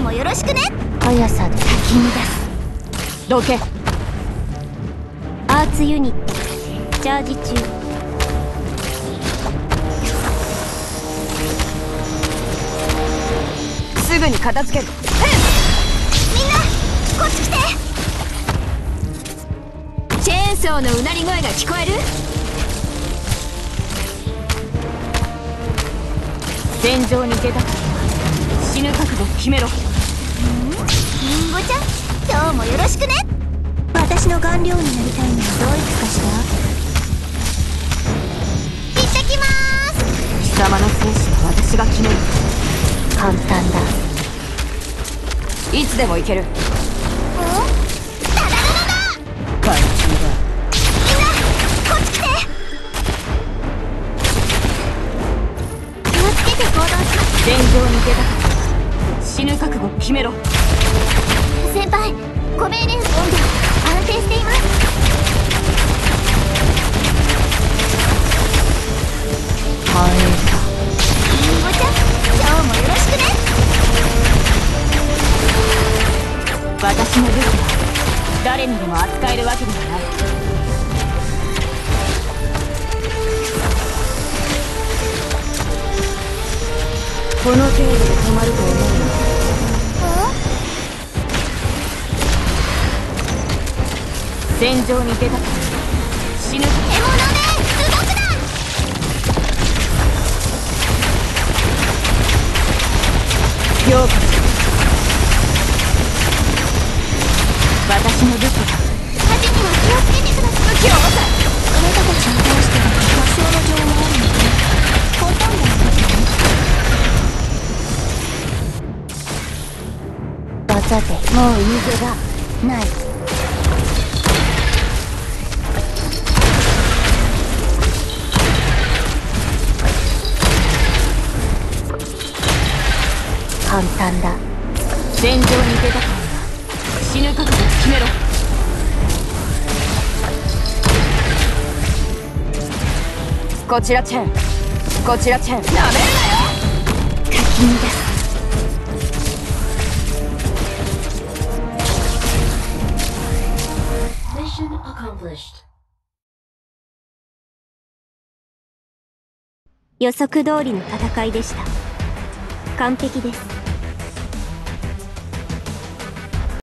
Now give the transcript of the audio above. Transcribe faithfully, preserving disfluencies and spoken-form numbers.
もよろしくね。速さで先に出す。 どけ。 アーツユニットチャージ中。 すぐに片付ける。 みんなこっち来て。 チェーンソーのうなり声が聞こえる。戦場に出たから死ぬ覚悟決めろ。 んリンゴちゃん、今日もよろしくね。私の顔料になりたいのはどういつかしら。行ってきまーす。 貴様の生死は私が決める。 簡単だ。 いつでも行ける。 おダダダダダ。 怪獣だ。 みんなこっち来て。気をつけて行動します。 戦場に出たから死ぬ覚悟決めろ。 先輩、ご命令の温度安定しています。 反映した。 りんごちゃん、今日もよろしくね。 私の武器は誰にでも扱えるわけではない。この程度で止まると思うな。戦場に出たから死ぬ。 獲物め動くな。 評価する。私の武器は火事には気をつけてください。 武器を持た。 あなたたちに対しては多少の情報あるのでほとんどのことね。技でもう逃げ場ない。簡単だ。 戦場に出たから死ぬ覚悟決めろ。こちらチェン、こちらチェン。なめるなよ。 かき乱す。 Mission accomplished. 予測通りの戦いでした。完璧です。